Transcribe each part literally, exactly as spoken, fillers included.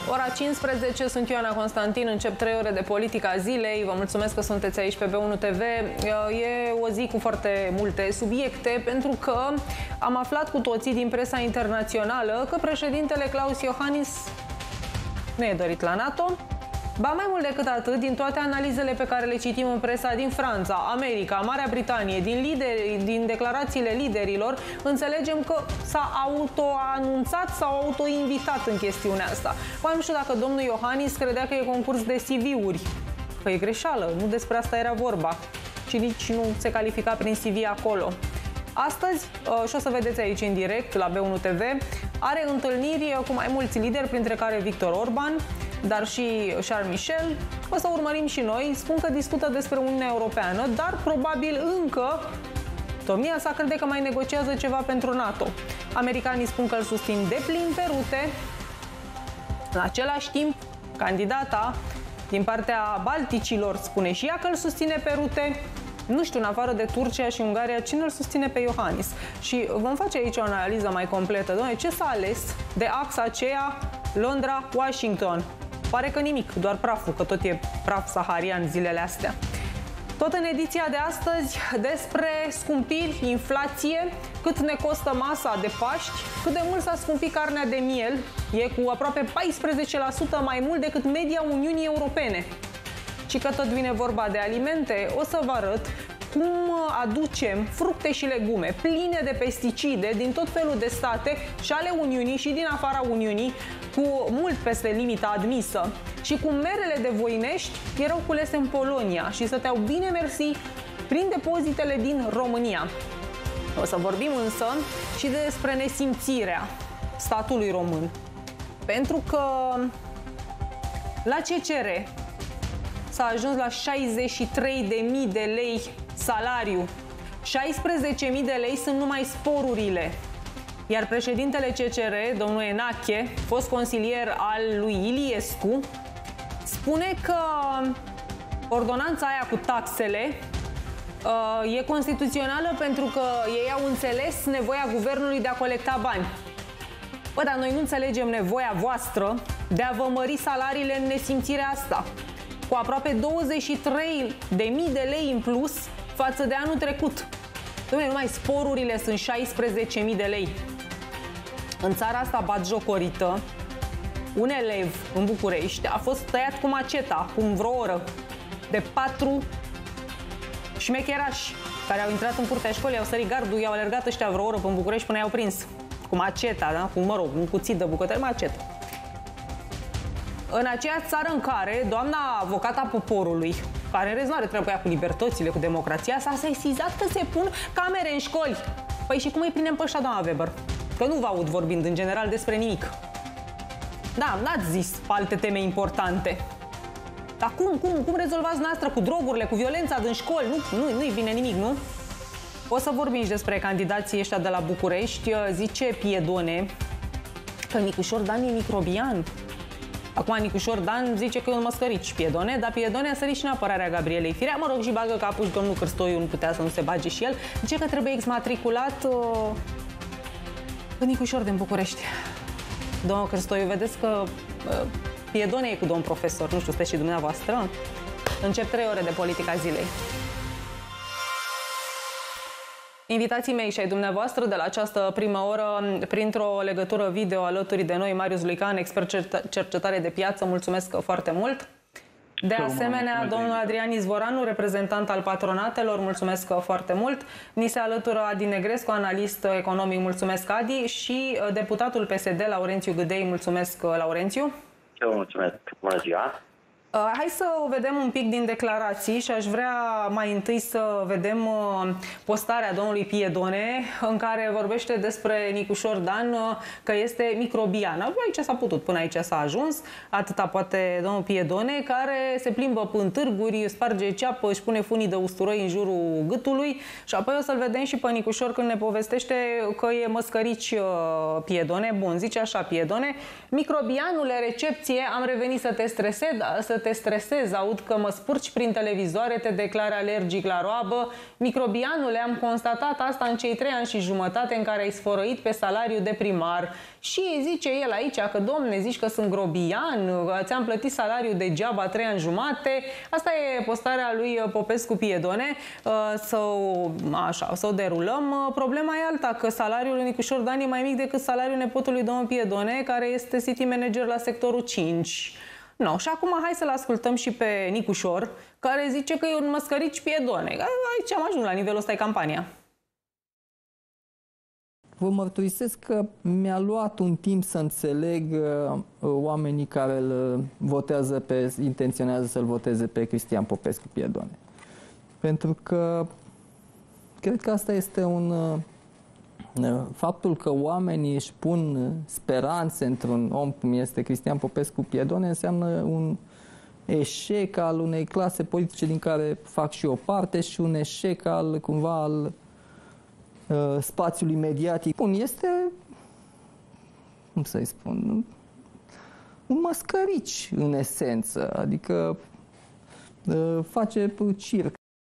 Ora cincisprezece, sunt Ioana Constantin, încep trei ore de politica zilei. Vă mulțumesc că sunteți aici pe B unu T V. E o zi cu foarte multe subiecte, pentru că am aflat cu toții din presa internațională că președintele Klaus Iohannis nu e dorit la NATO. Ba mai mult decât atât, din toate analizele pe care le citim în presa din Franța, America, Marea Britanie, din, lideri, din declarațiile liderilor, înțelegem că s-a autoanunțat sau autoinvitat în chestiunea asta. Mai nu știu dacă domnul Iohannis credea că e concurs de C V-uri. Că e greșeală, nu despre asta era vorba. Și nici nu se califica prin C V acolo. Astăzi, și o să vedeți aici în direct la B unu T V, are întâlniri cu mai mulți lideri, printre care Victor Orban, dar și Charles Michel. O să urmărim și noi. Spun că discută despre Uniunea Europeană, dar probabil încă domnia sa crede că mai negociază ceva pentru NATO. Americanii spun că îl susțin de plin pe rute. În același timp, candidata din partea Balticilor spune și ea că îl susține pe rute. Nu știu, în afară de Turcia și Ungaria, cine îl susține pe Iohannis? Și vom face aici o analiză mai completă. Doamne, ce s-a ales de axa aceea Londra-Washington? Pare că nimic, doar praful, că tot e praf saharian zilele astea. Tot în ediția de astăzi despre scumpiri, inflație, cât ne costă masa de Paști, cât de mult s-a scumpit carnea de miel, e cu aproape paisprezece la sută mai mult decât media Uniunii Europene. Și că tot vine vorba de alimente, o să vă arăt cum aducem fructe și legume pline de pesticide din tot felul de state și ale Uniunii și din afara Uniunii, cu mult peste limita admisă. Și cum merele de Voinești erau culese în Polonia și stăteau bine mersi prin depozitele din România. O să vorbim însă și despre nesimțirea statului român. Pentru că la C C R s-a ajuns la șaizeci și trei de mii de lei salariu. șaisprezece mii de lei sunt numai sporurile. Iar președintele C C R, domnul Enache, fost consilier al lui Iliescu, spune că ordonanța aia cu taxele uh, e constituțională pentru că ei au înțeles nevoia guvernului de a colecta bani. Bă, dar noi nu înțelegem nevoia voastră de a vă mări salariile în nesimțirea asta, cu aproape douăzeci și trei de mii de lei în plus față de anul trecut. Dom'le, numai sporurile sunt șaisprezece mii de lei. În țara asta batjocorită, un elev în București a fost tăiat cu maceta, cu vreo oră, de patru șmecherași care au intrat în curtea școlii, au sărit gardul, i-au alergat ăștia vreo oră până în București până i-au prins. Cu maceta, da? Cu, mă rog, un cuțit de bucătărie, macetă. În aceea țară în care doamna avocata poporului, care în rest nu are treabă cu libertățile, cu democrația, s-a sesizat că se pun camere în școli. Păi și cum îi prindem pe ăștia, doamna Weber? Că nu vă aud vorbind în general despre nimic. Da, n-ați zis alte teme importante. Dar cum, cum, cum rezolvați noastră cu drogurile, cu violența din școli? Nu, nu, nu-i bine nimic, nu? O să vorbim și despre candidații ăștia de la București. Zice Piedone că Nicușor Dan e microbian. Acum Nicușor Dan zice că e un măscărici Piedone, dar Piedone a sărit și în apărarea Gabrielei Firea. Mă rog, și bagă capul și domnul Cârstoiu nu putea să nu se bage și el. Zice că trebuie exmatriculat uh, în Nicușor din București. Domnul Cârstoiu, vedeți că uh, Piedone e cu domn profesor, nu știu, sunteți și dumneavoastră. Încep trei ore de politica zilei. Invitații mei și ai dumneavoastră de la această primă oră, printr-o legătură video alături de noi, Marius Luican, expert cercetare de piață, mulțumesc foarte mult. De asemenea, domnul Adrian Izvoranu, reprezentant al patronatelor, mulțumesc foarte mult. Ni se alătură Adi Negrescu, analist economic, mulțumesc Adi, și deputatul P S D, Laurențiu Gâdei, mulțumesc Laurențiu. Eu mulțumesc, bună ziua. Hai să o vedem un pic din declarații și aș vrea mai întâi să vedem postarea domnului Piedone, în care vorbește despre Nicușor Dan, că este microbian. Aici s-a putut, până aici s-a ajuns, atâta poate domnul Piedone, care se plimbă în târguri, sparge ceapă, își pune funii de usturoi în jurul gâtului și apoi o să-l vedem și pe Nicușor când ne povestește că e măscărici Piedone. Bun, zice așa Piedone: microbianule, recepție, am revenit să te stresez, să te stresezi, aud că mă spurci prin televizoare, te declari alergic la roabă. Microbianule, am constatat asta în cei trei ani și jumătate în care ai sfărăit pe salariu de primar. Și zice el aici că, domne, zici că sunt grobian, ți-am plătit salariul degeaba trei ani jumate. Asta e postarea lui Popescu Piedone. Să o, așa, să o derulăm. Problema e alta, că salariul lui Nicușor Dan e mai mic decât salariul nepotului domnul Piedone, care este city manager la sectorul cinci. No, și acum hai să-l ascultăm și pe Nicușor, care zice că e un măscărici Piedone. Aici am ajuns la nivelul ăsta, e campania. Vă mărturisesc că mi-a luat un timp să înțeleg uh, oamenii care îl votează pe, intenționează să-l voteze pe Cristian Popescu Piedone. Pentru că cred că asta este un... Uh, faptul că oamenii își pun speranțe într-un om cum este Cristian Popescu Piedone înseamnă un eșec al unei clase politice din care fac și o parte și un eșec al, cumva, al uh, spațiului mediatic. Bun, este, cum să-i spun, un măscărici în esență, adică uh, face circ.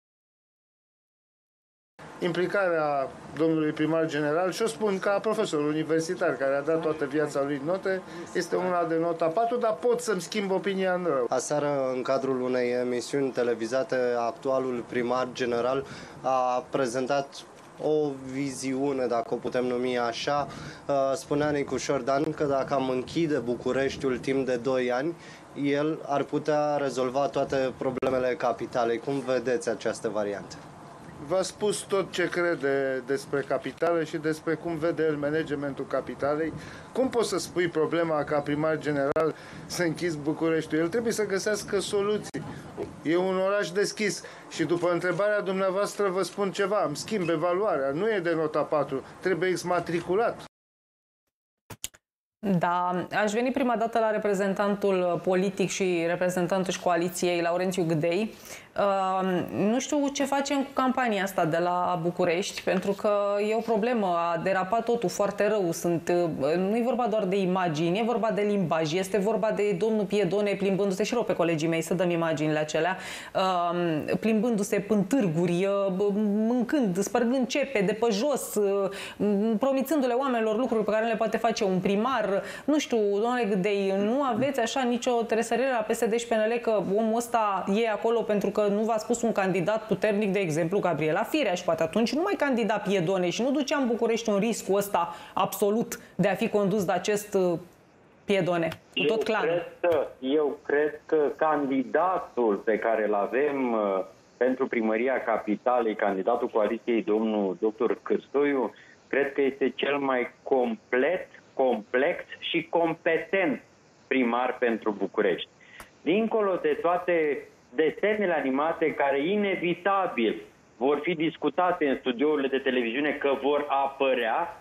Implicarea domnului primar general, și o spun ca profesor universitar care a dat toată viața lui note, este una de nota patru, dar pot să-mi schimb opinia în rău. Aseară, în cadrul unei emisiuni televizate, actualul primar general a prezentat o viziune, dacă o putem numi așa. Spunea Nicușor Dan că dacă am închide Bucureștiul timp de doi ani, el ar putea rezolva toate problemele capitalei. Cum vedeți această variantă? V-a spus tot ce crede despre capitală și despre cum vede el managementul capitalei. Cum poți să spui problema ca primar general să închizi Bucureștiul? El trebuie să găsească soluții. E un oraș deschis și după întrebarea dumneavoastră vă spun ceva. Îmi schimb evaluarea. Nu e de nota patru. Trebuie exmatriculat. Da, aș veni prima dată la reprezentantul politic și reprezentantul coaliției, Laurențiu Gâdei. Uh, nu știu ce facem cu campania asta de la București, pentru că e o problemă, a derapat totul foarte rău. Sunt, uh, nu e vorba doar de imagini, e vorba de limbaj, este vorba de domnul Piedone plimbându-se, și rog pe colegii mei să dăm imaginile acelea, uh, plimbându-se până târguri, uh, mâncând, spărgând cepe de pe jos, uh, promițându-le oamenilor lucruri pe care le poate face un primar. Nu știu, domnule Gâdei, nu aveți așa nicio tresărire la P S D și P N L că omul ăsta e acolo pentru că nu v-a spus un candidat puternic, de exemplu, Gabriela Firea, și poate atunci nu mai candida Piedone și nu duceam București în riscul ăsta absolut de a fi condus de acest Piedone, cu tot clanul. Eu cred că, eu cred că candidatul pe care îl avem uh, pentru primăria capitalei, candidatul coaliției, domnul doctor Cârstoiu, cred că este cel mai complet, complex și competent primar pentru București. Dincolo de toate desenele animate care inevitabil vor fi discutate în studiourile de televiziune, că vor apărea,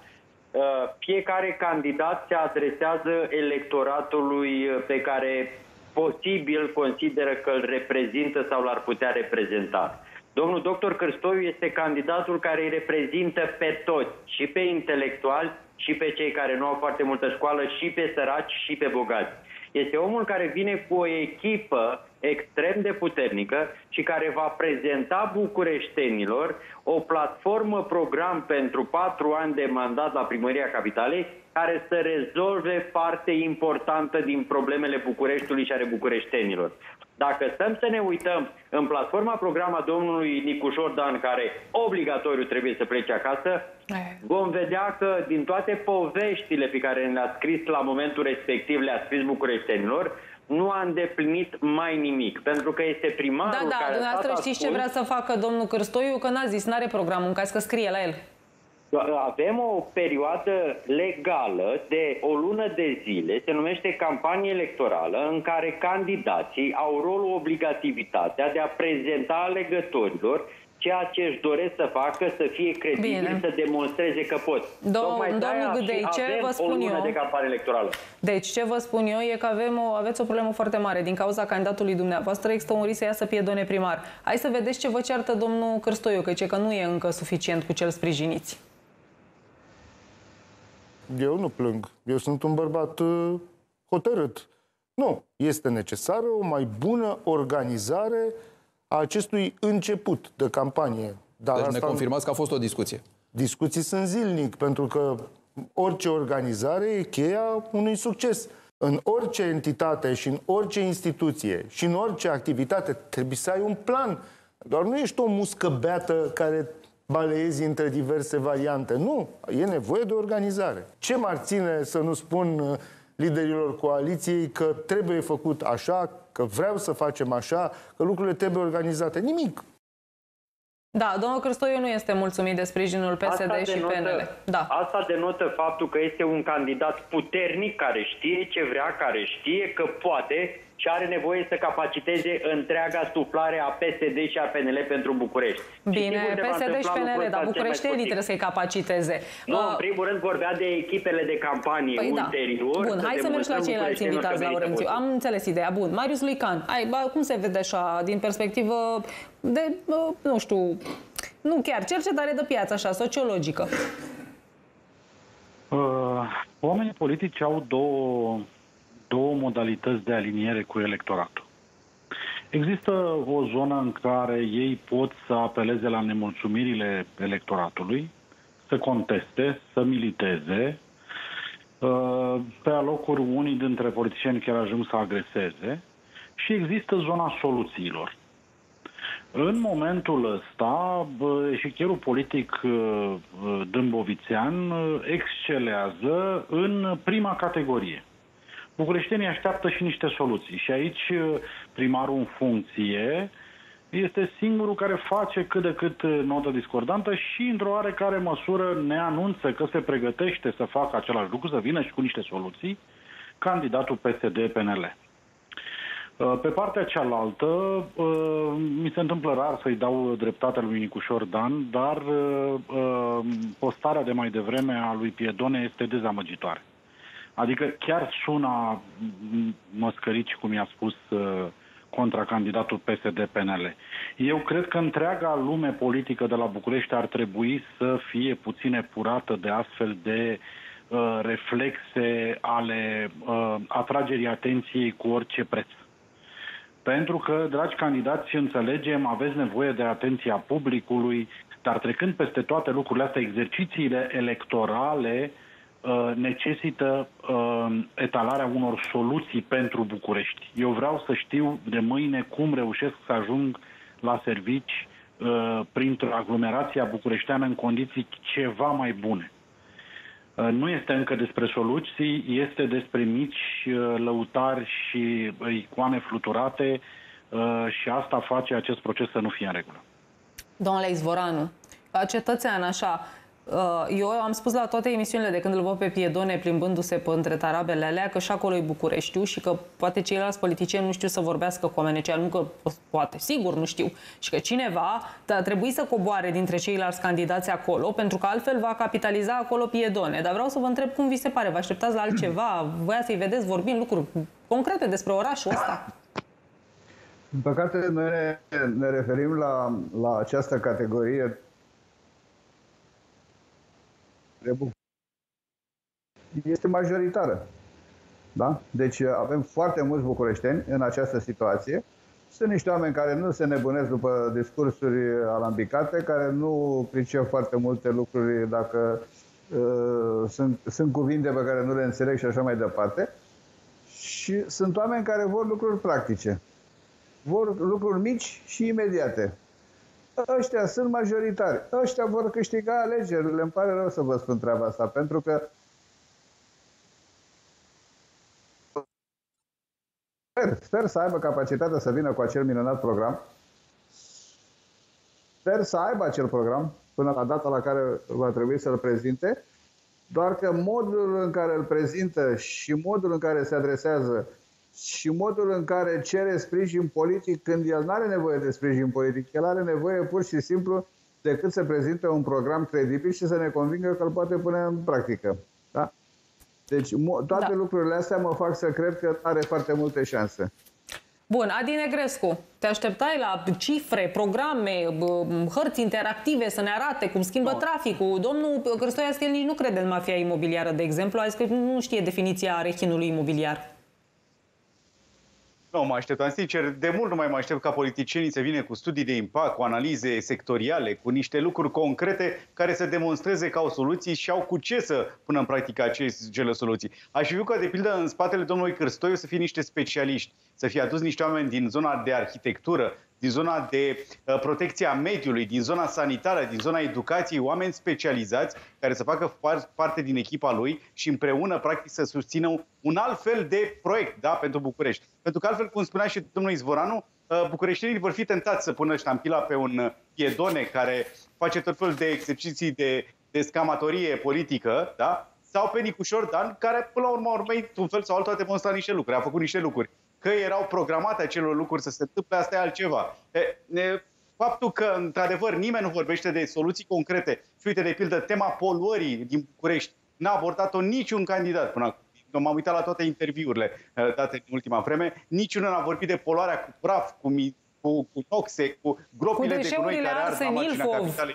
fiecare candidat se adresează electoratului pe care posibil consideră că îl reprezintă sau l-ar putea reprezenta. Domnul doctor Cârstoiu este candidatul care îi reprezintă pe toți, și pe intelectuali, și pe cei care nu au foarte multă școală, și pe săraci, și pe bogați. Este omul care vine cu o echipă extrem de puternică și care va prezenta bucureștenilor o platformă program pentru patru ani de mandat la Primăria Capitalei, care să rezolve parte importantă din problemele Bucureștiului și ale bucureștenilor. Dacă stăm să ne uităm în platforma program a domnului Nicușor Dan, care obligatoriu trebuie să plece acasă, vom vedea că din toate poveștile pe care le-a scris la momentul respectiv, le-a scris bucureștenilor, nu a îndeplinit mai nimic, pentru că este primarul da, da, care... Da, dumneavoastră știți ce vrea să facă domnul Cârstoiu? Că n-a zis, n-are programul, în caz că scrie la el. Avem o perioadă legală de o lună de zile, se numește campanie electorală, în care candidații au rolul, obligativitatea de a prezenta alegătorilor ceea ce își doresc să facă, să fie credibili, să demonstreze că pot. Domnul Gâdei, ce vă spun eu? De campanie electorală. Deci, ce vă spun eu e că avem o, aveți o problemă foarte mare. Din cauza candidatului dumneavoastră există un risc să iasă Piedone primar. Hai să vedeți ce vă ceartă domnul Cârstoiu, că, că nu e încă suficient cu cel sprijiniți. Eu nu plâng. Eu sunt un bărbat uh, hotărât. Nu. Este necesară o mai bună organizare a acestui început de campanie. Dar deci asta ne confirmați că a fost o discuție. Discuții sunt zilnic, pentru că orice organizare e cheia unui succes. În orice entitate și în orice instituție și în orice activitate trebuie să ai un plan. Doar nu ești o muscă beată care baleiezi între diverse variante. Nu, e nevoie de organizare. Ce m-ar ține să nu spun liderilor coaliției că trebuie făcut așa, că vreau să facem așa, că lucrurile trebuie organizate? Nimic. Da, domnul Cârstoiu nu este mulțumit de sprijinul P S D asta și denotă, P N L. Da. Asta denotă faptul că este un candidat puternic, care știe ce vrea, care știe că poate și are nevoie să capaciteze întreaga suflare a P S D și a P N L pentru București. Bine, P S D și P N L, dar București trebuie să-i capaciteze. Nu, în primul rând vorbea de echipele de campanie păi ulterior. Da. Bun, hai să mergi la ceilalți invitați, Laurențiu. Am înțeles ideea. Bun, Marius Luican, ai, ba, cum se vede așa, din perspectivă de, nu știu, nu chiar cercetare de piață, așa, sociologică? Uh, oamenii politici au două, două modalități de aliniere cu electoratul. Există o zonă în care ei pot să apeleze la nemulțumirile electoratului, să conteste, să militeze. Uh, pe alocuri, unii dintre politicieni chiar ajung să agreseze. Și există zona soluțiilor. În momentul ăsta, eșichierul politic dâmbovițean excelează în prima categorie. Bucureștenii așteaptă și niște soluții. Și aici primarul în funcție este singurul care face cât de cât notă discordantă și, într-o oarecare măsură, ne anunță că se pregătește să facă același lucru, să vină și cu niște soluții, candidatul P S D P N L. Pe partea cealaltă, mi se întâmplă rar să-i dau dreptatea lui Nicușor Dan, dar postarea de mai devreme a lui Piedone este dezamăgitoare. Adică chiar sună măscărici, cum i-a spus, contra candidatul P S D P N L. Eu cred că întreaga lume politică de la București ar trebui să fie puțin epurată de astfel de uh, reflexe ale uh, atragerii atenției cu orice preț. Pentru că, dragi candidați, înțelegem, aveți nevoie de atenția publicului, dar trecând peste toate lucrurile astea, exercițiile electorale uh, necesită uh, etalarea unor soluții pentru București. Eu vreau să știu de mâine cum reușesc să ajung la servici uh, printr-o aglomerație bucureșteană în condiții ceva mai bune. Nu este încă despre soluții, este despre mici lăutari și icoane fluturate și asta face acest proces să nu fie în regulă. Domnule Izvoranu, cetățean, așa, eu am spus la toate emisiunile de când îl văd pe Piedone plimbându-se pe între tarabele alea că și acolo e Bucureștiu și că poate ceilalți politicieni nu știu să vorbească cu oamenii aceia, nu că poate, sigur nu știu, și că cineva a trebuit să coboare dintre ceilalți candidați acolo, pentru că altfel va capitaliza acolo Piedone. Dar vreau să vă întreb cum vi se pare, vă așteptați la altceva, voia să-i vedeți vorbind lucruri concrete despre orașul ăsta? În păcate, noi ne, ne referim la, la această categorie este majoritară. Da? Deci avem foarte mulți bucureșteni în această situație. Sunt niște oameni care nu se nebunesc după discursuri alambicate, care nu pricep foarte multe lucruri dacă uh, sunt, sunt cuvinte pe care nu le înțeleg și așa mai departe. Și sunt oameni care vor lucruri practice. Vor lucruri mici și imediate. Ăștia sunt majoritari. Ăștia vor câștiga alegerile. Îmi pare rău să vă spun treaba asta, pentru că sper, sper să aibă capacitatea să vină cu acel minunat program. Sper să aibă acel program până la data la care va trebui să-l prezinte, doar că modul în care îl prezintă și modul în care se adresează și modul în care cere sprijin politic când el nu are nevoie de sprijin politic, el are nevoie pur și simplu decât să prezinte un program credibil și să ne convingă că îl poate pune în practică. Da? Deci toate da. lucrurile astea mă fac să cred că are foarte multe șanse. Bun, Adi Negrescu, te așteptai la cifre, programe, hărți interactive să ne arate cum schimbă no. traficul. Domnul Cârstoiu el nici nu crede în mafia imobiliară, de exemplu, a zis că nu știe definiția rechinului imobiliar. Nu mă așteptam, sincer, de mult nu mai mă aștept ca politicienii să vină cu studii de impact, cu analize sectoriale, cu niște lucruri concrete care să demonstreze că au soluții și au cu ce să pună în practică acele soluții. Aș fi vrut ca, de pildă, în spatele domnului Cârstoiu să fie niște specialiști, să fie adus niște oameni din zona de arhitectură, din zona de uh, protecție a mediului, din zona sanitară, din zona educației, oameni specializați care să facă parte din echipa lui și împreună, practic, să susțină un alt fel de proiect, da, pentru București. Pentru că altfel, cum spunea și domnul Izvoranu, uh, bucureștenii vor fi tentați să pună ștampila pe un piedone care face tot felul de exerciții de, de scamatorie politică, da? Sau pe Nicușor Dan, care, până la urmă, urmei, într-un fel sau altul, a demonstrat niște lucruri, a făcut niște lucruri. Că erau programate acelor lucruri să se întâmple, asta e altceva. E, faptul că, într-adevăr, nimeni nu vorbește de soluții concrete și, uite, de pildă, tema poluării din București n-a abordat-o niciun candidat până acum. M-am uitat la toate interviurile date în ultima vreme. Niciunul n-a vorbit de poluarea cu praf, cu, cu, cu toxe, cu gropile de gunoi care ard la marginea capitalei.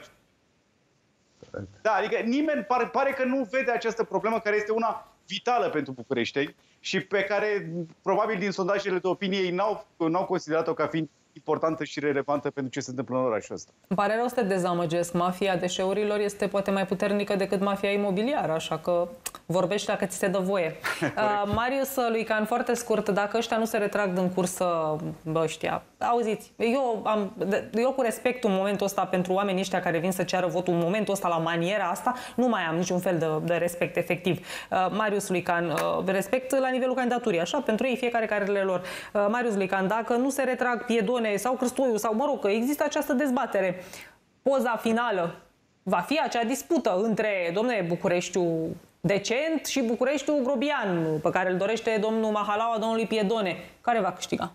Da, adică nimeni pare, pare că nu vede această problemă care este una vitală pentru bucureșteni și pe care probabil din sondajele de opinie ei n-au, n-au considerat-o ca fiind importantă și relevantă pentru ce se întâmplă în orașul ăsta. Îmi pare rău să te dezamăgesc. Mafia deșeurilor este poate mai puternică decât mafia imobiliară, așa că vorbești dacă ți se dă voie. uh, Marius Luican, foarte scurt, dacă ăștia nu se retrag din cursă, bă, ăștia, auziți, eu, am, eu cu respectul în momentul ăsta pentru oamenii ăștia care vin să ceară votul în momentul ăsta, la maniera asta, nu mai am niciun fel de, de respect efectiv. Uh, Marius Luican, uh, respect la nivelul candidaturii, așa, pentru ei fiecare carele lor. Uh, Marius Luican, dacă nu se retrag Piedone sau Cârstoiu, sau mă rog, că există această dezbatere, poza finală va fi acea dispută între, domnule, Bucureștiul decent și Bucureștiul grobian, pe care îl dorește domnul Mahalaua, domnului Piedone. Care va câștiga?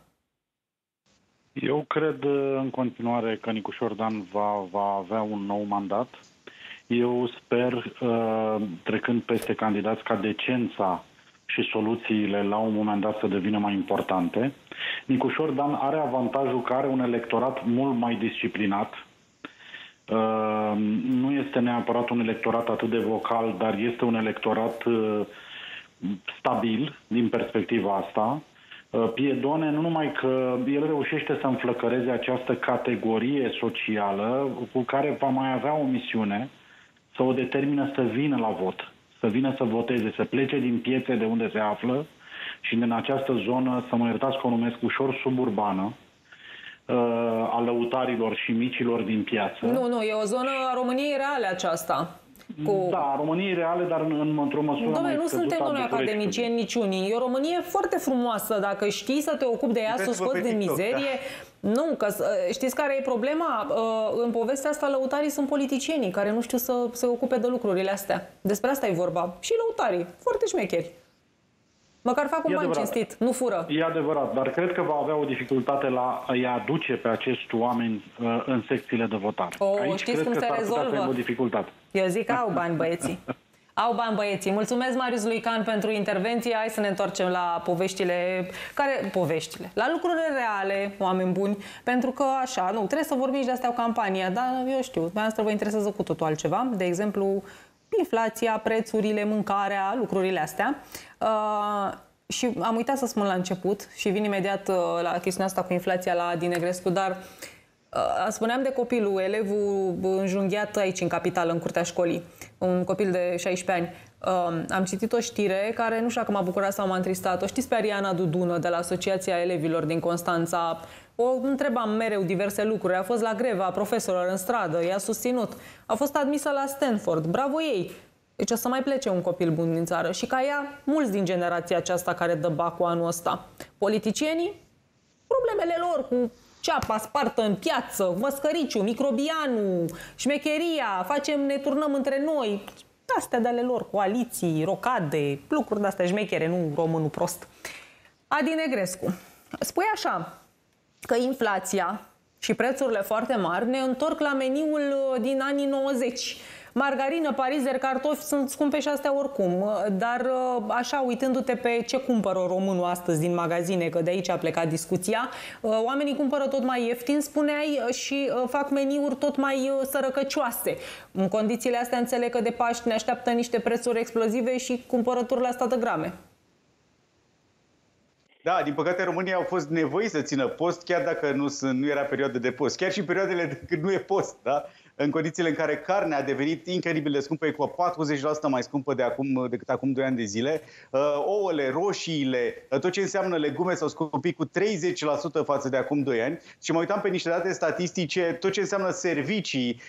Eu cred în continuare că Nicușor Dan va, va avea un nou mandat. Eu sper, trecând peste candidați, ca decența și soluțiile la un moment dat să devină mai importante. Nicușor Dan are avantajul că are un electorat mult mai disciplinat. Uh, nu este neapărat un electorat atât de vocal, dar este un electorat uh, stabil din perspectiva asta. Uh, Piedone, nu numai că el reușește să înflăcăreze această categorie socială cu care va mai avea o misiune să o determină să vină la vot, să vină să voteze, să plece din piețe de unde se află și în această zonă, să mă iertați că o numesc ușor suburbană, a lăutarilor și micilor din piață. Nu, nu, e o zonă a României reale aceasta. Cu... Da, României reale, dar în, într-o măsură Dom'le, nu suntem noi academicieni niciunii. E o Românie foarte frumoasă. Dacă știi să te ocupi de ea, să o scoți din mizerie... Da. Nu, că știți care e problema? În povestea asta, lăutarii sunt politicienii care nu știu să se ocupe de lucrurile astea. Despre asta e vorba. Și lăutarii, foarte șmecheri. Măcar fac un bani cinstit, nu fură. E adevărat, dar cred că va avea o dificultate la a-i aduce pe acești oameni uh, în secțiile de votare. O, Aici știți cum se rezolvă? O dificultate. Eu zic că au bani băieții. Au bani băieții. Mulțumesc, Marius Luican, pentru intervenție. Hai să ne întoarcem la poveștile, care, poveștile, la lucrurile reale, oameni buni, pentru că așa, nu, trebuie să vorbim și de astea o campanie, dar eu știu, pe noastră vă interesează cu totul altceva, de exemplu, inflația, prețurile, mâncarea, lucrurile astea. Uh, și am uitat să spun la început și vin imediat uh, la chestiunea asta cu inflația la Adi Negrescu, dar uh, spuneam de copilul, elevul înjunghiat aici în capitală, în curtea școlii, un copil de șaisprezece ani. Uh, am citit o știre care nu știu dacă m-a bucurat sau m-a întristat. O știți pe Ariana Dudună de la Asociația Elevilor din Constanța? O întrebam mereu diverse lucruri. A fost la greva profesorilor în stradă, i-a susținut. A fost admisă la Stanford. Bravo ei! Deci o să mai plece un copil bun din țară. Și ca ea, mulți din generația aceasta care dă bacul anul ăsta. Politicienii, problemele lor cu ceapa spartă în piață, măscăriciu, microbianul, șmecheria, facem, ne turnăm între noi. Astea de ale lor, coaliții, rocade, lucruri de-astea șmechere, nu românul prost. Adi Negrescu, spui așa, că inflația și prețurile foarte mari ne întorc la meniul din anii nouăzeci. Margarină, parizer, cartofi sunt scumpe și astea oricum, dar așa, uitându-te pe ce cumpără românul astăzi din magazine, că de aici a plecat discuția, oamenii cumpără tot mai ieftin, spuneai, și fac meniuri tot mai sărăcăcioase. În condițiile astea înțeleg că de Paști ne așteaptă niște prețuri explozive și cumpărături la state grame. Da, din păcate România au fost nevoiți să țină post, chiar dacă nu, nu era perioadă de post. Chiar și în perioadele când nu e post, da? În condițiile în care carnea a devenit incredibil de scumpă, e cu patruzeci la sută mai scumpă de acum, decât acum doi ani de zile. Ouăle, roșiile, tot ce înseamnă legume s-au scumpit cu treizeci la sută față de acum doi ani. Și mă uitam pe niște date statistice, tot ce înseamnă servicii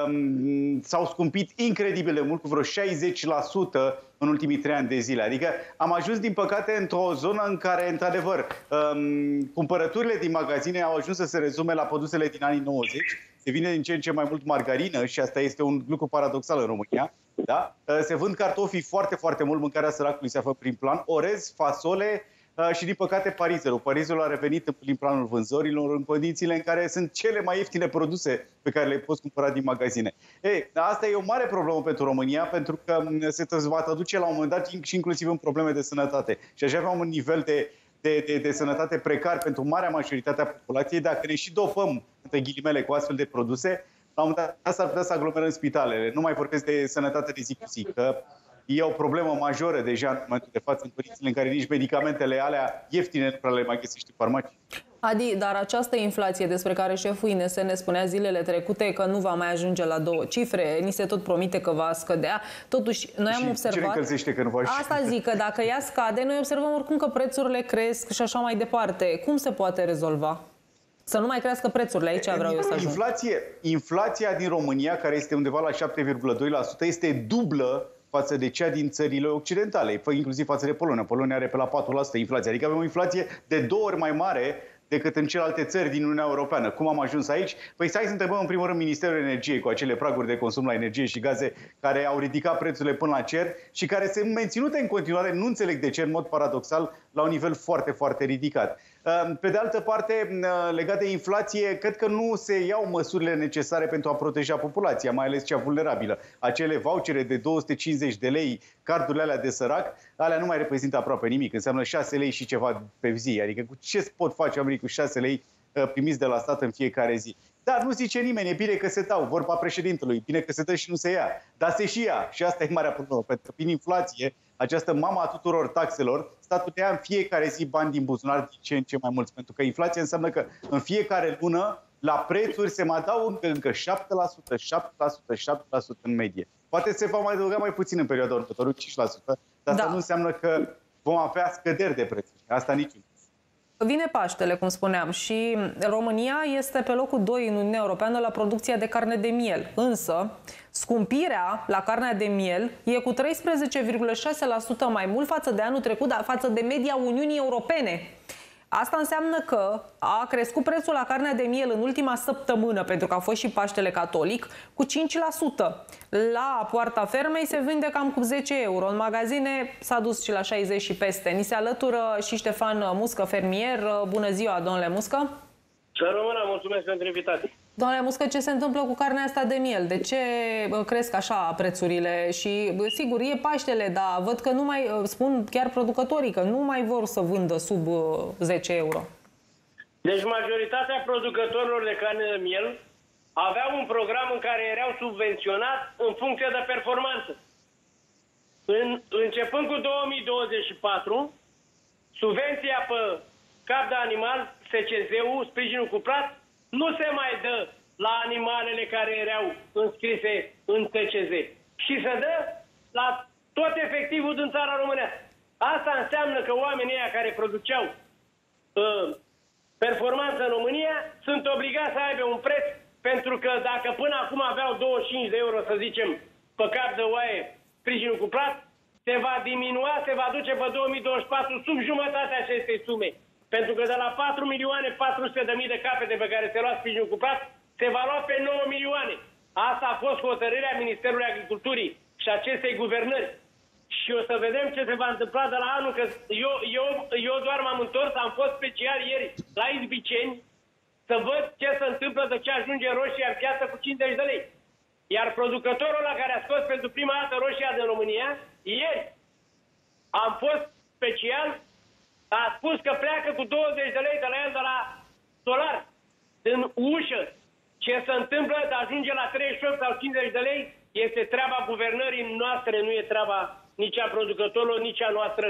um, s-au scumpit incredibil de mult, cu vreo șaizeci la sută în ultimii trei ani de zile. Adică am ajuns, din păcate, într-o zonă în care, într-adevăr, um, cumpărăturile din magazine au ajuns să se rezume la produsele din anii nouăzeci. Se vine din ce în ce mai mult margarină și asta este un lucru paradoxal în România. Da? Se vând cartofii foarte, foarte mult, mâncarea săracului se află prin plan, orez, fasole și, din păcate, parizelul. Parizelul a revenit în planul vânzărilor în condițiile în care sunt cele mai ieftine produse pe care le poți cumpăra din magazine. Ei, asta e o mare problemă pentru România, pentru că se va traduce la un moment dat și inclusiv în probleme de sănătate. Și așa avea un nivel de De, de, de sănătate precar pentru marea majoritate a populației, dacă ne și dopăm, între ghilimele, cu astfel de produse, la un moment dat s-ar putea să aglomerăm spitalele. Nu mai vorbesc de sănătate de zi cu zi, că e o problemă majoră deja în momentul de față, în condițiile în care nici medicamentele alea ieftine nu prea le mai găsești în farmacii. Adi, dar această inflație despre care șeful I N S ne spunea zilele trecute că nu va mai ajunge la două cifre, ni se tot promite că va scădea, totuși noi am și observat... Ce că nu va asta zic, că dacă ea scade, noi observăm oricum că prețurile cresc și așa mai departe. Cum se poate rezolva? Să nu mai crească prețurile, aici vreau eu să ajung. Inflație, inflația din România, care este undeva la șapte virgulă doi la sută, este dublă față de cea din țările occidentale, inclusiv față de Polonia. Polonia are pe la patru la sută inflație, adică avem o inflație de două ori mai mare decât în celelalte țări din Uniunea Europeană. Cum am ajuns aici? Păi stai să întrebăm în primul rând Ministerul Energiei cu acele praguri de consum la energie și gaze care au ridicat prețurile până la cer și care sunt menținute în continuare, nu înțeleg de ce, în mod paradoxal, la un nivel foarte, foarte ridicat. Pe de altă parte, legat de inflație, cred că nu se iau măsurile necesare pentru a proteja populația, mai ales cea vulnerabilă. Acele vouchere de două sute cincizeci de lei, cardurile alea de sărac, alea nu mai reprezintă aproape nimic. Înseamnă șase lei și ceva pe zi. Adică cu ce pot face oamenii cu șase lei primiți de la stat în fiecare zi? Dar nu zice nimeni, e bine că se dau, vorba președintelui, bine că se dă și nu se ia. Dar se și ia. Și asta e marea problemă, pentru că prin inflație, această mama a tuturor taxelor, statul ia în fiecare zi bani din buzunar din ce în ce mai mulți. Pentru că inflația înseamnă că în fiecare lună, la prețuri se mai dau încă șapte la sută, șapte la sută, șapte la sută în medie. Poate se va mai adăuga mai puțin în perioada următoare, cinci la sută, dar asta da. Nu înseamnă că vom avea scăderi de prețuri. Asta niciun. Vine Paștele, cum spuneam, și România este pe locul doi în Uniunea Europeană la producția de carne de miel. Însă, scumpirea la carnea de miel e cu treisprezece virgulă șase la sută mai mult față de anul trecut, dar față de media Uniunii Europene. Asta înseamnă că a crescut prețul la carnea de miel în ultima săptămână, pentru că a fost și Paștele Catolic, cu cinci la sută. La poarta fermei se vinde cam cu zece euro. În magazine s-a dus și la șaizeci și peste. Ni se alătură și Ștefan Muscă, fermier. Bună ziua, domnule Muscă! Să rămână, mulțumesc pentru invitație. Domnule Muscă, ce se întâmplă cu carnea asta de miel? De ce cresc așa prețurile? Și, sigur, e Paștele, dar văd că nu mai, spun chiar producătorii, că nu mai vor să vândă sub zece euro. Deci majoritatea producătorilor de carne de miel aveau un program în care erau subvenționați în funcție de performanță. În, începând cu două mii douăzeci și patru, subvenția pe cap de animal, S C Z-ul, sprijinul cuplat, nu se mai dă la animalele care erau înscrise în T C Z. Și se dă la tot efectivul din țara românească. Asta înseamnă că oamenii ăia care produceau uh, performanță în România sunt obligați să aibă un preț, pentru că dacă până acum aveau douăzeci și cinci de euro, să zicem, pe cap de oaie sprijinul cuplat, se va diminua, se va duce pe două mii douăzeci și patru sub jumătatea acestei sume. Pentru că de la patru milioane patru sute de mii de capete pe care se lua sprijinul cuplat, se va lua pe nouă milioane. Asta a fost hotărârea Ministerului Agriculturii și acestei guvernări. Și o să vedem ce se va întâmpla de la anul, că eu, eu, eu doar m-am întors, am fost special ieri la Izbiceni să văd ce se întâmplă de ce ajunge roșia în piață cu cincizeci de lei. Iar producătorul ăla care a scos pentru prima dată roșia din România, ieri am fost special, a spus că pleacă cu douăzeci de lei de la el de la solar, în ușă. Ce se întâmplă de ajunge la treizeci și opt sau cincizeci de lei este treaba guvernării noastre, nu e treaba nici a producătorilor, nici a noastră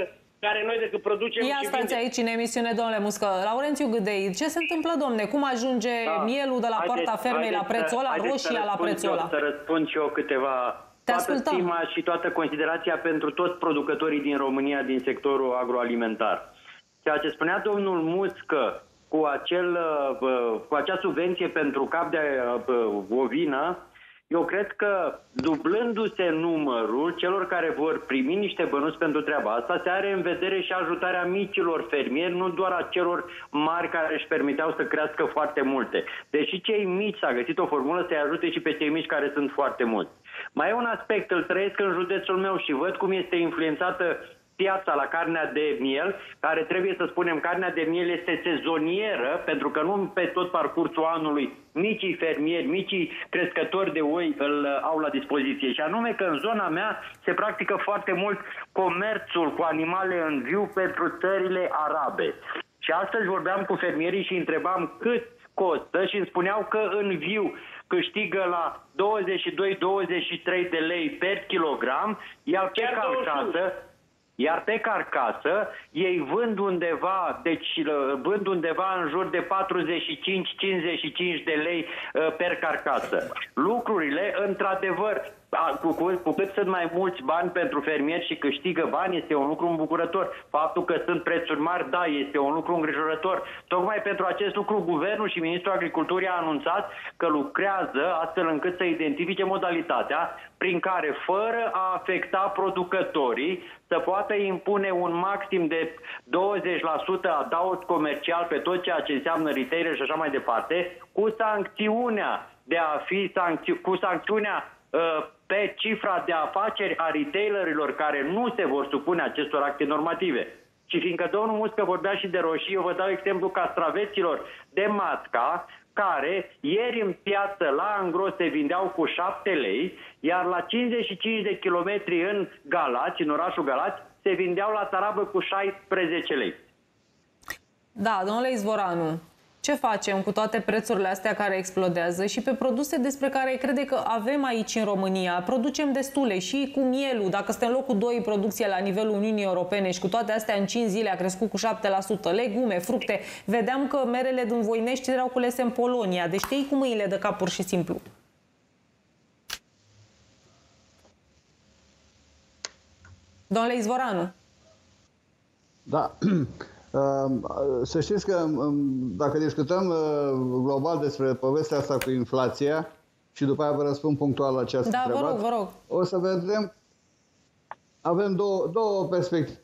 care noi decât producem Ia și stați vindem. aici în emisiune, domnule Muscă. Laurențiu Gâdei, ce se întâmplă, domne? Cum ajunge Da. mielul de la Haideți- poarta fermei la haideți prețul să- ăla, haideți să roșia la răspund prețul eu- ăla? Să răspund și eu câteva... Te Toată ascultăm. stima și toată considerația pentru toți producătorii din România din sectorul agroalimentar. Ceea ce spunea domnul Muscă cu, acel, uh, cu acea subvenție pentru cap de uh, ovină, eu cred că dublându-se numărul celor care vor primi niște bănuți pentru treaba asta, se are în vedere și ajutarea micilor fermieri, nu doar a celor mari care își permiteau să crească foarte multe. Deși cei mici s-a găsit o formulă să-i ajute și pe cei mici care sunt foarte mulți. Mai e un aspect, îl trăiesc în județul meu și văd cum este influențată piața la carnea de miel, care trebuie să spunem, carnea de miel este sezonieră, pentru că nu pe tot parcursul anului micii fermieri, micii crescători de oi îl au la dispoziție. Și anume că în zona mea se practică foarte mult comerțul cu animale în viu pentru țările arabe. Și astăzi vorbeam cu fermierii și întrebam cât costă și îmi spuneau că în viu câștigă la douăzeci și doi douăzeci și trei de lei per kilogram, iar pe carcasă Iar pe carcasă ei vând undeva, deci vând undeva în jur de patruzeci și cinci cincizeci și cinci de lei uh, per carcasă. Lucrurile, într-adevăr, cu, cu, cu cât sunt mai mulți bani pentru fermieri și câștigă bani, este un lucru îmbucurător. Faptul că sunt prețuri mari, da, este un lucru îngrijorător. Tocmai pentru acest lucru, Guvernul și Ministrul Agriculturii a anunțat că lucrează astfel încât să identifice modalitatea prin care, fără a afecta producătorii, să poată impune un maxim de douăzeci la sută adaos comercial pe tot ceea ce înseamnă retailer și așa mai departe, cu sancțiunea de a fi sancți- cu sancțiunea uh, pe cifra de afaceri a retailerilor care nu se vor supune acestor acte normative. Și fiindcă domnul Muscă vorbea și de roșii, eu vă dau exemplu castraveților de matca, care ieri în piață la Angro se vindeau cu șapte lei, iar la cincizeci și cinci de kilometri în Galați, în orașul Galați, se vindeau la tarabă cu șaisprezece lei. Da, domnule Izvoranu, ce facem cu toate prețurile astea care explodează și pe produse despre care crede că avem aici în România? Producem destule și cu mielul, dacă suntem locul doi producție la nivelul Uniunii Europene și cu toate astea în cinci zile a crescut cu șapte la sută, legume, fructe. Vedeam că merele din Voinești erau culese în Polonia, deci te iei cu mâinile de cap pur și simplu. Domnule Izvoranu. Da. Să știți că dacă discutăm global despre povestea asta cu inflația și după aia vă răspund punctual la ce ați întrebat, da, vă rog, vă rog. O să vedem, avem două, două perspective.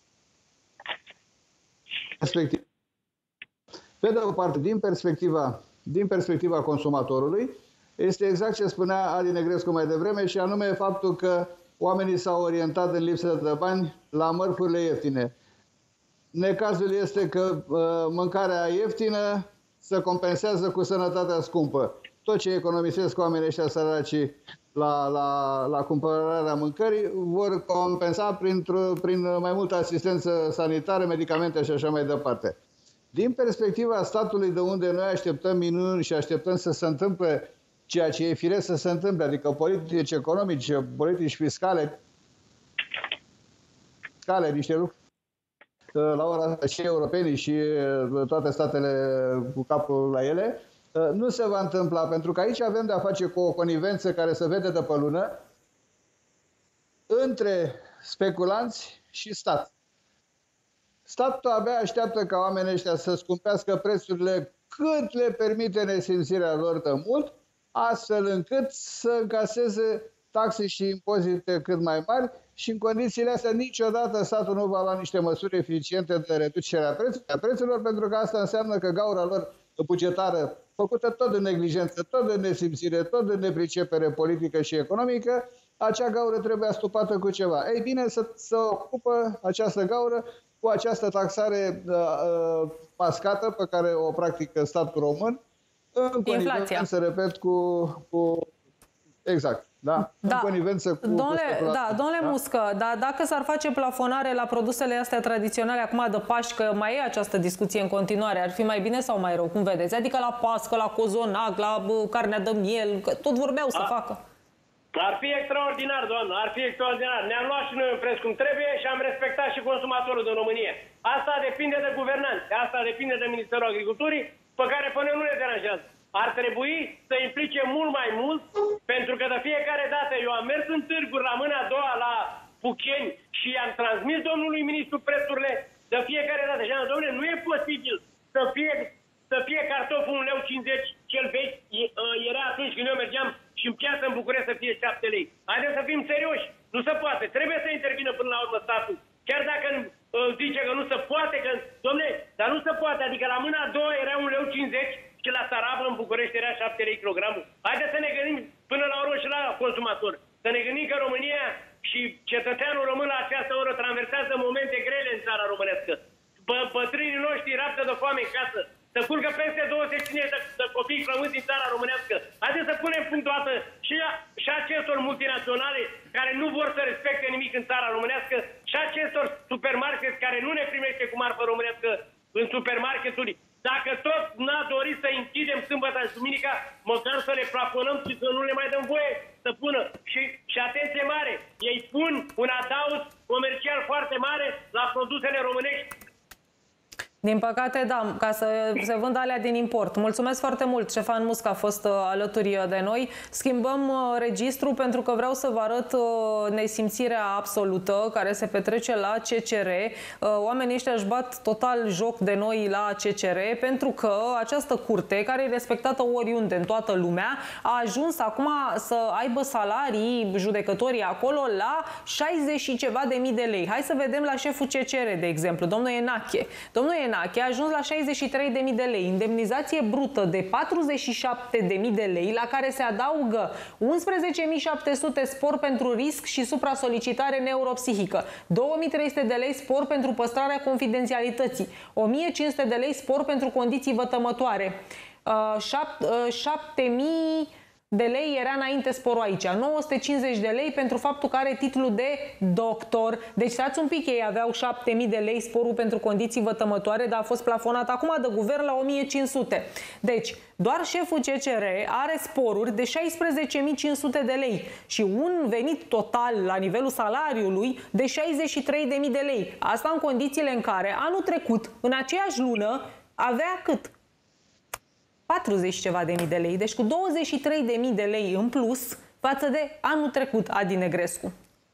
perspective. Pe de o parte, din perspectiva, din perspectiva consumatorului, este exact ce spunea Adi Negrescu mai devreme și anume faptul că oamenii s-au orientat în lipsă de bani la mărfurile ieftine. Necazul este că uh, mâncarea ieftină se compensează cu sănătatea scumpă. Tot ce economisesc oamenii ăștia săraci la, la, la cumpărarea mâncării vor compensa prin mai multă asistență sanitară, medicamente și așa mai departe. Din perspectiva statului de unde noi așteptăm minuni și așteptăm să se întâmple ceea ce e firesc să se întâmple, adică politici economice, politici fiscale, fiscale niște lucruri la ora asta și europenii și toate statele cu capul la ele, nu se va întâmpla, pentru că aici avem de-a face cu o conivență care se vede de pe lună între speculanți și stat. Statul abia așteaptă ca oamenii ăștia să scumpească prețurile cât le permite nesimțirea lor de mult, astfel încât să încaseze taxe și impozite cât mai mari și în condițiile astea niciodată statul nu va lua niște măsuri eficiente de reducere a prețurilor, pentru că asta înseamnă că gaura lor bugetară, făcută tot de neglijență, tot de nesimțire, tot de nepricepere politică și economică, acea gaură trebuie astupată cu ceva. Ei bine, să, să ocupă această gaură cu această taxare uh, uh, mascată pe care o practică statul român, în conivență, repet, cu, cu... Exact. Da, da. În conivență cu... Domnule, cu da, domnule da? Muscă, dar dacă s-ar face plafonare la produsele astea tradiționale acum de Paști, că mai e această discuție în continuare, ar fi mai bine sau mai rău? Cum vedeți? Adică la pască, la cozonac, la bă, carnea de miel, că tot vorbeau să A, facă. Ar fi extraordinar, doamnă, ar fi extraordinar. Ne-am luat și noi un preț cum trebuie și am respectat și consumatorul din România. Asta depinde de guvernanți, asta depinde de Ministerul Agriculturii, pe care până nu ne deranjează. Ar trebui să implice mult mai mult, pentru că de fiecare dată eu am mers în târguri la mâna a doua la Pucheni și am transmis domnului ministru prețurile de fiecare dată. Și am zis, domnule, nu e posibil să fie, să fie cartoful un leu cincizeci, cel vechi era atunci când eu mergeam și în piață în București să fie șapte lei. Haideți să fim serioși. Nu se poate. Trebuie să intervină până la urmă statul. Chiar dacă zice că nu se poate, că, dom'le, dar nu se poate. Adică la mâna a doua era un leu cincizeci și la Sarabă în București era șapte lei kilogramul. Haideți să ne gândim până la urmă și la consumator. Să ne gândim că România și cetățeanul român la această oră traversează momente grele în țara românească. Bătrânii noștri raptă de foame în casă. Să curgă peste douăzeci de, de copii flămânți din țara românească. Haideți să punem punct toată și, și acestor multinaționale care nu vor să respecte nimic în țara românească și acestor supermarketi care nu ne primește cu marfă românească în supermarketuri. Dacă tot n-a dorit să închidem sâmbătă și duminica, măcar să le plafonăm și să nu le mai dăm voie să pună. Și, și atenție mare, ei pun un adaos comercial foarte mare la produsele românești. Din păcate, da, ca să se vândă alea din import. Mulțumesc foarte mult, Ștefan Musca a fost uh, alături de noi. Schimbăm uh, registru pentru că vreau să vă arăt uh, nesimțirea absolută care se petrece la C C R. Uh, oamenii ăștia își bat total joc de noi la C C R pentru că această curte, care e respectată oriunde în toată lumea, a ajuns acum să aibă salarii, judecătorii acolo, la șaizeci și ceva de mii de lei. Hai să vedem la șeful C C R, de exemplu, domnul Enache. Domnul Enache a ajuns la șaizeci și trei de mii de lei, indemnizație brută de patruzeci și șapte de mii de lei, la care se adaugă unsprezece mii șapte sute spor pentru risc și supra-solicitare neuropsihică, două mii trei sute de lei spor pentru păstrarea confidențialității, o mie cinci sute de lei spor pentru condiții vătămătoare, șapte mii de lei era înainte sporul aici, nouă sute cincizeci de lei pentru faptul că are titlul de doctor. Deci stați un pic, ei aveau șapte mii de lei sporul pentru condiții vătămătoare, dar a fost plafonat acum de guvern la o mie cinci sute. Deci, doar șeful C C R are sporuri de șaisprezece mii cinci sute de lei și un venit total la nivelul salariului de șaizeci și trei de mii de lei. Asta în condițiile în care anul trecut, în aceeași lună, avea cât? patruzeci ceva de mii de lei, deci cu douăzeci și trei de mii de lei în plus față de anul trecut, Adi Negrescu.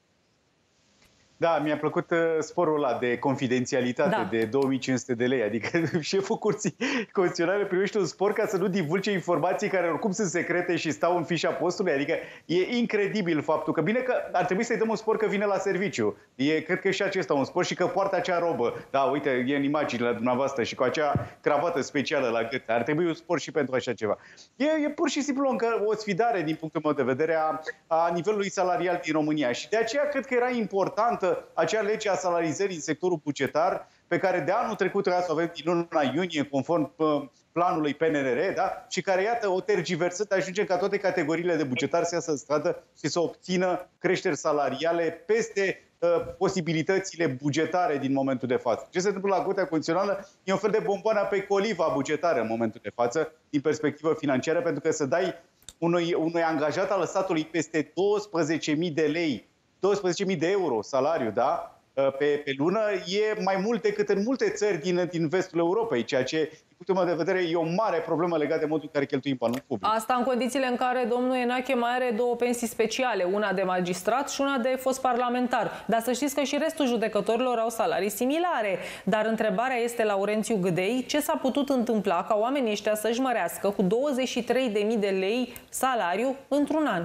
Da, mi-a plăcut uh, sporul ăla de confidențialitate, da, de două mii cinci sute de lei. Adică șeful Curții Constituționale primește un spor ca să nu divulge informații care oricum sunt secrete și stau în fișa postului. Adică e incredibil faptul că, bine că ar trebui să-i dăm un spor că vine la serviciu. E, cred că și acesta un spor și că poartă acea robă. Da, uite, e în imaginile dumneavoastră și cu acea cravată specială la gât. Ar trebui un spor și pentru așa ceva. E, e pur și simplu o sfidare din punctul meu de vedere a, a nivelului salarial din România. Și de aceea cred că era importantă acea lege a salarizării în sectorul bugetar, pe care de anul trecut trebuia să o avem din luna iunie, conform planului P N R R, da? Și care, iată, o tergiversând, ajunge ca toate categoriile de bugetari să iasă în stradă și să obțină creșteri salariale peste uh, posibilitățile bugetare din momentul de față. Ce se întâmplă la Curtea Constituțională e un fel de bomboană pe coliva bugetară în momentul de față, din perspectivă financiară, pentru că să dai unui, unui angajat al statului peste douăsprezece mii de lei, douăsprezece mii de euro salariu, da? Pe, pe lună, e mai mult decât în multe țări din, din vestul Europei, ceea ce, din punctul meu de vedere, e o mare problemă legată de modul în care cheltuim banul public. Asta în condițiile în care domnul Enache mai are două pensii speciale, una de magistrat și una de fost parlamentar. Dar să știți că și restul judecătorilor au salarii similare. Dar întrebarea este, Laurențiu Gâdei, ce s-a putut întâmpla ca oamenii ăștia să-și mărească cu douăzeci și trei de mii de lei salariu într-un an?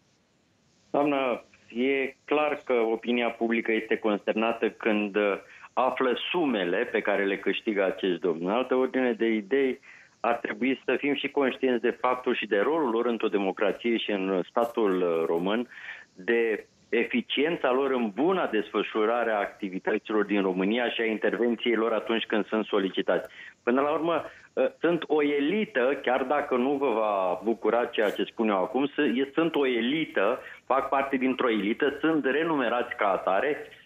Doamnă, e clar că opinia publică este consternată când află sumele pe care le câștigă acești domni. În altă ordine de idei, ar trebui să fim și conștienți de faptul și de rolul lor într-o democrație și în statul român, de eficiența lor în buna desfășurare a activităților din România și a intervenției lor atunci când sunt solicitați. Până la urmă, sunt o elită, chiar dacă nu vă va bucura ceea ce spun eu acum, sunt o elită, fac parte dintr-o elită, sunt renumerați ca atare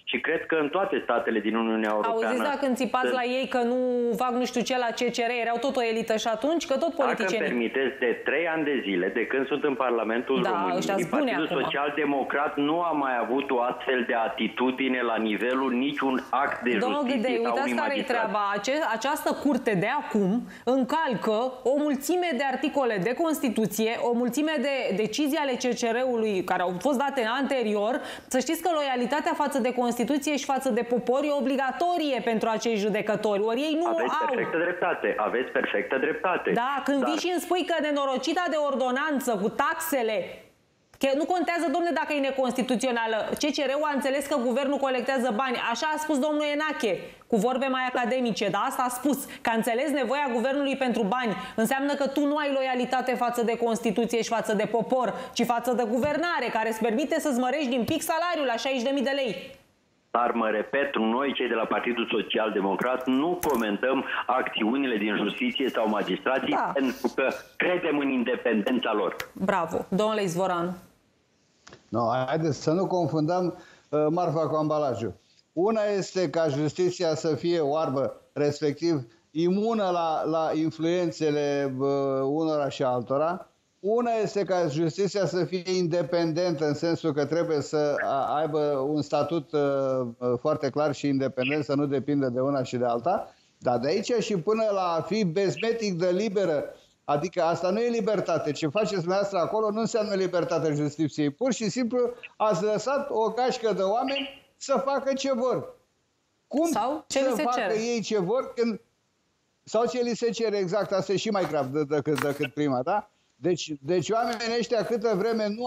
și cred că în toate statele din Uniunea Europeană... Auziți dacă înțipați la ei că nu fac nu știu ce la C C R, erau tot o elită și atunci, că tot politicienii... Dacă permiteți, de trei ani de zile, de când sunt în Parlamentul da, României, Partidul Social-Democrat nu a mai avut o astfel de atitudine la nivelul niciun act de Domnul justiție Gâdei, sau uitați unui care-i magistrat. treaba. Ace această curte de acum încalcă o mulțime de articole de Constituție, o mulțime de decizii ale C C R-ului care au fost date anterior. Să știți că loialitatea față de Constituție și față de popor e obligatorie pentru acești judecători, ori ei nu Aveți au. perfectă dreptate, aveți perfectă dreptate. Da, când Dar... vii și îmi spui că nenorocita de ordonanță cu taxele, că nu contează, domnule, dacă e neconstituțională. C C R-ul a înțeles că guvernul colectează bani. Așa a spus domnul Enache, cu vorbe mai academice, dar asta a spus, că a înțeles nevoia guvernului pentru bani. Înseamnă că tu nu ai loialitate față de Constituție și față de popor, ci față de guvernare, care îți permite să-ți mărești din pic salariul la șaizeci de mii de lei. Dar, mă repet, noi, cei de la Partidul Social-Democrat, nu comentăm acțiunile din justiție sau magistrații, da, pentru că credem în independența lor. Bravo. Domnule Izvoran. No, haideți să nu confundăm uh, marfa cu ambalajul. Una este ca justiția să fie oarbă, respectiv imună la, la influențele uh, unora și altora. Una este ca justiția să fie independentă, în sensul că trebuie să aibă un statut uh, foarte clar și independent, să nu depindă de una și de alta. Dar de aici și până la a fi bezmetic de liberă, adică asta nu e libertate. Ce faceți dumneavoastră acolo nu înseamnă libertatea justiției. Pur și simplu ați lăsat o gașcă de oameni să facă ce vor. Cum sau ce să li se facă cere. ei ce vor când... Sau ce li se cere, exact. Asta e și mai grav decât, decât prima, da? Deci, deci oamenii ăștia câtă vreme nu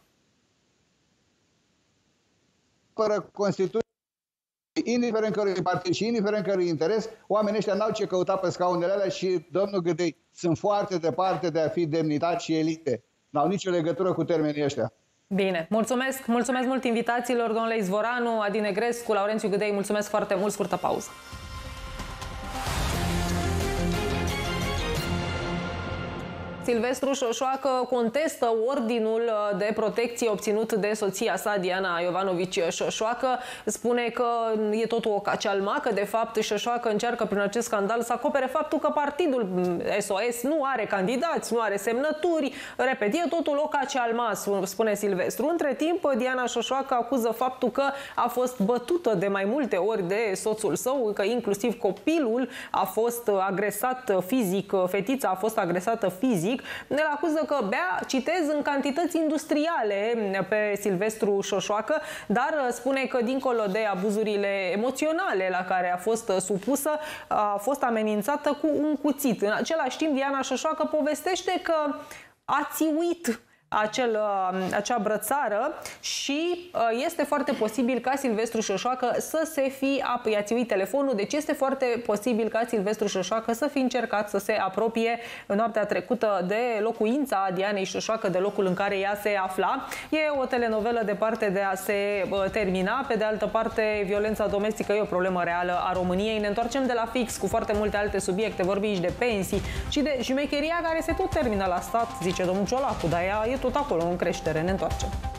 apără Constituția, indiferent cărui partid și indiferent cărui interes, oamenii ăștia n-au ce căuta pe scaunele alea și, domnul Gâdei, sunt foarte departe de a fi demnitari și elite. N-au nicio legătură cu termenii ăștia. Bine, mulțumesc, mulțumesc mult invitațiilor, domnule Izvoranu, Adi Negrescu, Laurențiu Gâdei, mulțumesc foarte mult, scurtă pauză. Silvestru Șoșoacă contestă ordinul de protecție obținut de soția sa, Diana Iovanovici Șoșoacă. Spune că e totul o cacealma, că de fapt Șoșoacă încearcă prin acest scandal să acopere faptul că partidul S O S nu are candidați, nu are semnături. Repet, e totul o cacealma, spune Silvestru. Între timp, Diana Șoșoacă acuză faptul că a fost bătută de mai multe ori de soțul său, că inclusiv copilul a fost agresat fizic, fetița a fost agresată fizic. Ne acuză că bea, citez, în cantități industriale pe Silvestru Șoșoacă, dar spune că dincolo de abuzurile emoționale la care a fost supusă, a fost amenințată cu un cuțit. În același timp, Diana Șoșoacă povestește că a țiuit acel, acea brățară și este foarte posibil ca Silvestru Șoșoacă să se fi i-a telefonul, deci este foarte posibil ca Silvestru Șoșoacă să fi încercat să se apropie în noaptea trecută de locuința Dianei Șoșoacă, de locul în care ea se afla. E o telenovelă departe de a se termina. Pe de altă parte, violența domestică e o problemă reală a României. Ne întoarcem de la fix cu foarte multe alte subiecte, vorbim și de pensii și de șmecheria care se tot termină la stat, zice domnul Ciolacu, dar ea e tot acolo în creștere. Ne întoarcem.